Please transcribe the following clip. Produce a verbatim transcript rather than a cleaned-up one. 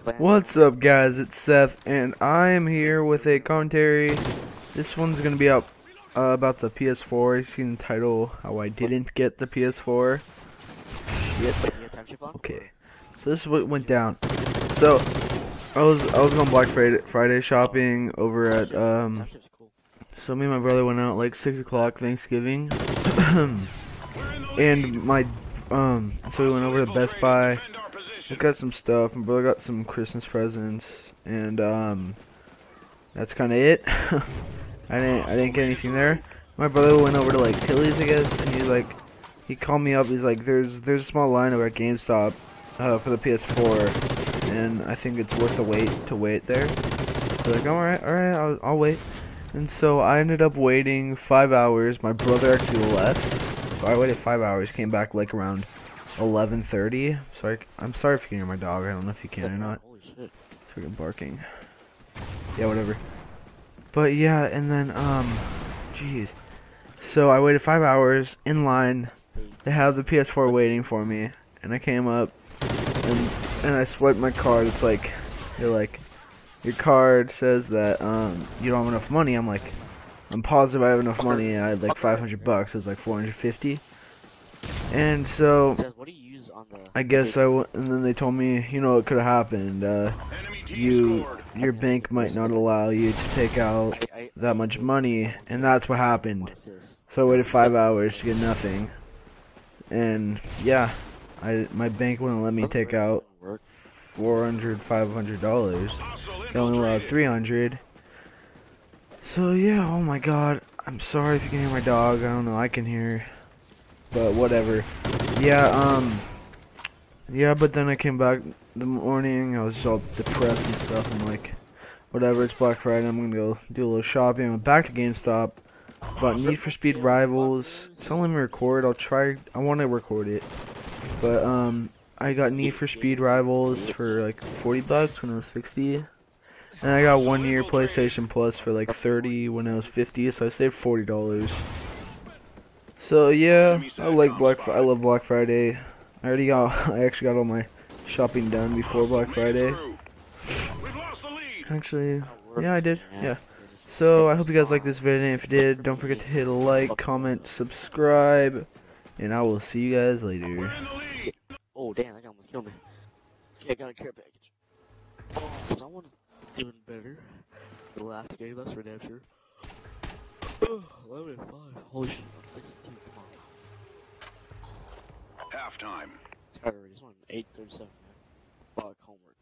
What's up, guys? It's Seth, and I am here with a commentary. This one's gonna be up uh, about the P S four. You seen the title, how I didn't get the P S four. Yep. Okay. So this is what went down. So I was I was going Black Friday, Friday shopping over at um. So me and my brother went out like six o'clock Thanksgiving, and my um. So we went over to Best Buy. We got some stuff. My brother got some Christmas presents, and um, that's kind of it. I didn't, I didn't get anything there. My brother went over to like Tilly's, I guess, and he's like, he called me up. He's like, "There's, there's a small line over at GameStop uh, for the P S four, and I think it's worth the wait to wait there." So like, all right, all right, I'll, I'll wait. And so I ended up waiting five hours. My brother actually left, so I waited five hours. Came back like around eleven thirty. Sorry, I'm sorry if you can hear my dog. I don't know if you can or not. Holy shit. Freaking barking. Yeah, whatever. But yeah, and then um, jeez. So I waited five hours in line. They have the P S four waiting for me, and I came up, and and I swiped my card. It's like, they're like, your card says that um you don't have enough money. I'm like, I'm positive I have enough money. I had like five hundred bucks. It was like four hundred fifty. And so, I guess I w and then they told me, you know, what could have happened. Uh, you, your bank might not allow you to take out that much money, and that's what happened. So I waited five hours to get nothing, and yeah, I my bank wouldn't let me take out four hundred, five hundred dollars. They only allowed three hundred. So yeah, oh my God, I'm sorry if you can hear my dog. I don't know, I can hear. But whatever. Yeah, um, yeah, but then I came back the morning, I was just all depressed and stuff. I'm like, whatever, it's Black Friday, I'm gonna go do a little shopping. I went back to GameStop, bought Need for Speed Rivals. It's not letting me record, I'll try, I want to record it. But, um, I got Need for Speed Rivals for like forty bucks when it was sixty. And I got one year PlayStation Plus for like thirty when it was fifty, so I saved forty dollars. So yeah, I like Black. Fr I love Black Friday. I already got. I actually got all my shopping done before Black Friday. Actually, yeah, I did. Yeah. So I hope you guys like this video. And if you did, don't forget to hit a like, comment, subscribe, and I will see you guys later. Oh damn, that guy almost killed me. Okay, I got a care package. Oh, someone's doing better. The last game, that's for damn sure. eleven and five. Holy shit, I'm sixteen. Come on. Halftime. Tired already. This one eight thirty-seven, man. Fuck homework.